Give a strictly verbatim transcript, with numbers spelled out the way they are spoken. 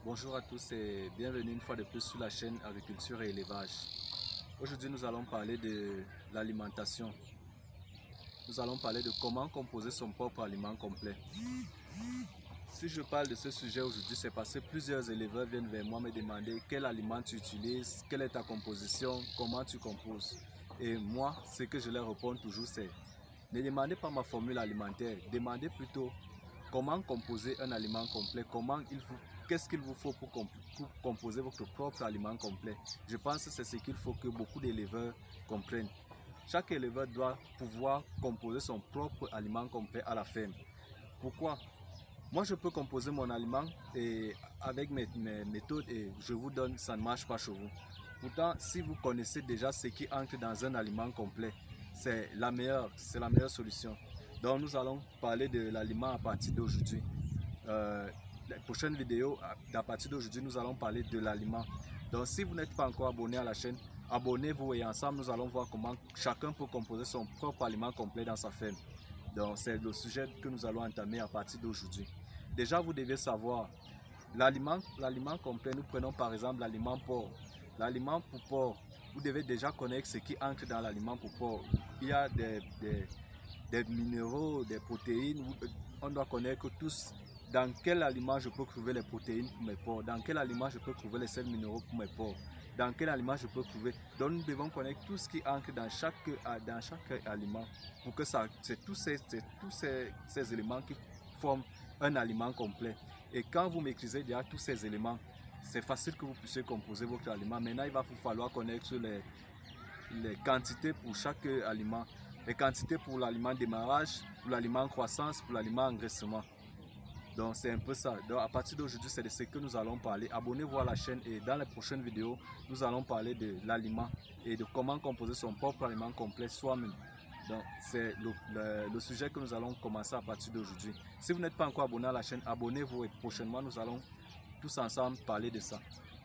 Bonjour à tous et bienvenue une fois de plus sur la chaîne Agriculture et Élevage. Aujourd'hui nous allons parler de l'alimentation. Nous allons parler de comment composer son propre aliment complet. Si je parle de ce sujet aujourd'hui, c'est parce que plusieurs éleveurs viennent vers moi me demander quel aliment tu utilises, quelle est ta composition, comment tu composes. Et moi, ce que je leur réponds toujours c'est ne demandez pas ma formule alimentaire, demandez plutôt comment composer un aliment complet, comment il vous, qu'est-ce qu'il vous faut pour, comp pour composer votre propre aliment complet. Je pense que c'est ce qu'il faut que beaucoup d'éleveurs comprennent. Chaque éleveur doit pouvoir composer son propre aliment complet à la ferme. Pourquoi? Moi, je peux composer mon aliment et avec mes, mes méthodes et je vous donne, ça ne marche pas chez vous. Pourtant, si vous connaissez déjà ce qui entre dans un aliment complet, c'est la meilleure, c'est la meilleure solution. Donc, nous allons parler de l'aliment à partir d'aujourd'hui. Euh, la prochaine vidéo, à partir d'aujourd'hui, nous allons parler de l'aliment. Donc, si vous n'êtes pas encore abonné à la chaîne, abonnez-vous et ensemble, nous allons voir comment chacun peut composer son propre aliment complet dans sa ferme. Donc, c'est le sujet que nous allons entamer à partir d'aujourd'hui. Déjà, vous devez savoir, l'aliment complet, nous prenons par exemple l'aliment porc. L'aliment pour porc, vous devez déjà connaître ce qui entre dans l'aliment pour porc. Il y a des, des, des minéraux, des protéines. On doit connaître tous dans quel aliment je peux trouver les protéines pour mes porcs, dans quel aliment je peux trouver les sels minéraux pour mes porcs, dans quel aliment je peux trouver. Donc nous devons connaître tout ce qui entre dans chaque, dans chaque aliment pour que ça, c'est tous, ces, tous ces, ces éléments qui forment un aliment complet. Et quand vous maîtrisez déjà tous ces éléments, c'est facile que vous puissiez composer votre aliment. Maintenant, il va vous falloir connaître les, les quantités pour chaque aliment. Les quantités pour l'aliment démarrage, pour l'aliment croissance, pour l'aliment engraissement. Donc c'est un peu ça. Donc à partir d'aujourd'hui, c'est de ce que nous allons parler. Abonnez-vous à la chaîne et dans les prochaines vidéos, nous allons parler de l'aliment et de comment composer son propre aliment complet soi-même. Donc c'est le, le, le sujet que nous allons commencer à partir d'aujourd'hui. Si vous n'êtes pas encore abonné à la chaîne, abonnez-vous et prochainement nous allons tous ensemble parler de ça.